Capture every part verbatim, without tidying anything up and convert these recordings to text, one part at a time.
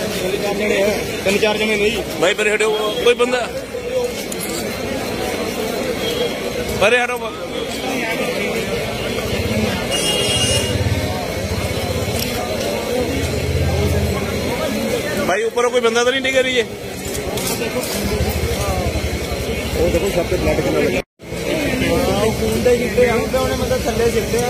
तीन चार जने नहीं भाई परे हटो कोई बंदा परे हटो भाई ऊपर कोई बंदा तो नहीं डिग रही है देखो सब ब्लड के कुंडे जितने आते उन्हें मतलब थल्ले सिकते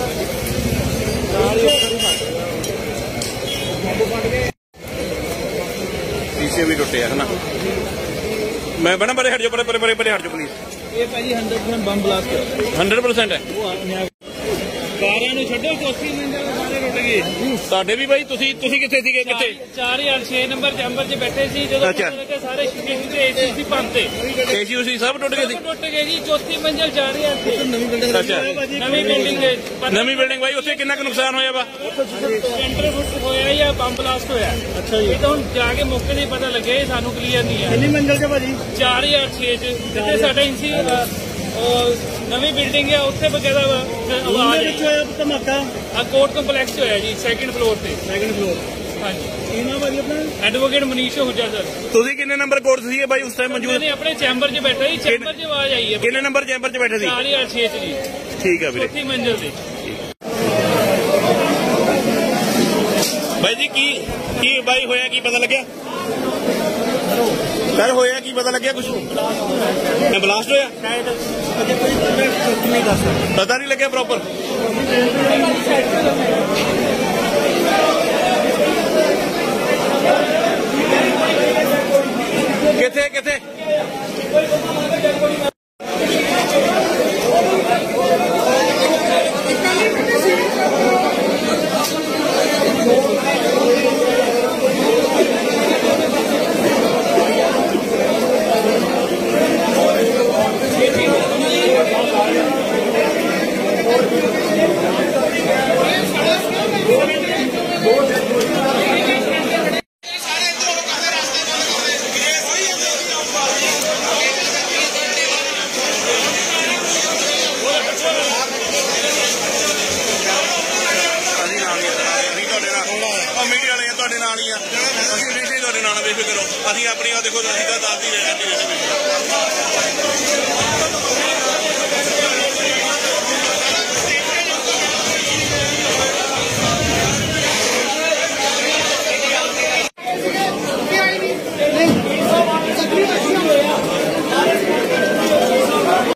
शीशे भी टुटे है ना मैं बना परे हट जाओ परे परे परे परे हट जाओ प्लीज ये भाजी hundred percent bomb blast hundred percent है ਕਾਰਾਂ ਨੂੰ ਛੱਡੋ ਚੌਥੀ ਮੰਜ਼ਿਲ ਸਾਰੇ ਟੁੱਟ ਗਏ ਤੁਹਾਡੇ ਵੀ ਬਾਈ ਤੁਸੀਂ ਤੁਸੀਂ ਕਿੱਥੇ ਸੀਗੇ ਕਿੱਥੇ ਚਾਰ ਹਜ਼ਾਰ ਛੇ ਨੰਬਰ ਚੈਂਬਰ 'ਚ ਬੈਠੇ ਸੀ ਜਦੋਂ ਸਾਰੇ ਸ਼ੀਸ਼ੇ ਸ਼ੀਸ਼ੇ ਏਸੀ ਸੀ ਪੰਪ ਤੇ ਏਸੀ ਉਸੀ ਸਭ ਟੁੱਟ ਗਏ ਸੀ ਟੁੱਟ ਗਏ ਜੀ ਚੌਥੀ ਮੰਜ਼ਿਲ ਜਾ ਰਹੀ ਹੈ ਨਵੀਂ ਬਿਲਡਿੰਗ ਅੱਛਾ ਨਵੀਂ ਬਿਲਡਿੰਗ ਨਵੀਂ ਬਿਲਡਿੰਗ ਬਾਈ ਉੱਥੇ ਕਿੰਨਾ ਕੁ ਨੁਕਸਾਨ ਹੋਇਆ ਵਾ ਸੈਂਟਰ ਫੁੱਟ ਹੋਇਆ ਜਾਂ ਬੰਬ ਬਲਾਸਟ ਹੋਇਆ ਅੱਛਾ ਜੀ ਇਹ ਤਾਂ ਹੁਣ ਜਾ ਕੇ ਮੌਕੇ ਤੇ ਪਤਾ ਲੱਗਿਆ ਸਾਨੂੰ ਕਲੀਅਰ ਨਹੀਂ ਹੈ ਕਿੰਨੀ ਮੰਜ਼ਿਲ 'ਚ ਭਾਜੀ ਚਾਰ ਹਜ਼ਾਰ ਛੇ 'ਚ ਜਿੱਥੇ ਸਾਡਾ ਇੰਸੀ नवी बिल्डिंग है उत्थे बकायदा आवाज धमाका कोर्ट कंपलैक्स होया जी सैकंड फ्लोर ते सैकंड फ्लोर हाँ जी एडवोकेट मनीष हुजा सर तुसीं किन्ने नंबर कोर्ट सीगे भाई उस टाइम मौजूद नहीं अपने चैंबर च बैठा जी चैंबर च आवाज आई है किन्ने नंबर चैंबर च बैठे सी चार हज़ार छे च जी ठीक है चौथी मंजिल ते भाई जी की की भाई होया की पता लग्या सर होया की पता लग्या कुछ ब्लास्ट होया पता नहीं लग्या प्रॉपर किथे किथे ਅਸੀਂ ਆਪਣੀ ਆ ਦੇਖੋ ਅਸੀਂ ਤਾਂ ਦੱਸਦੀ ਰਹਿੰਦੇ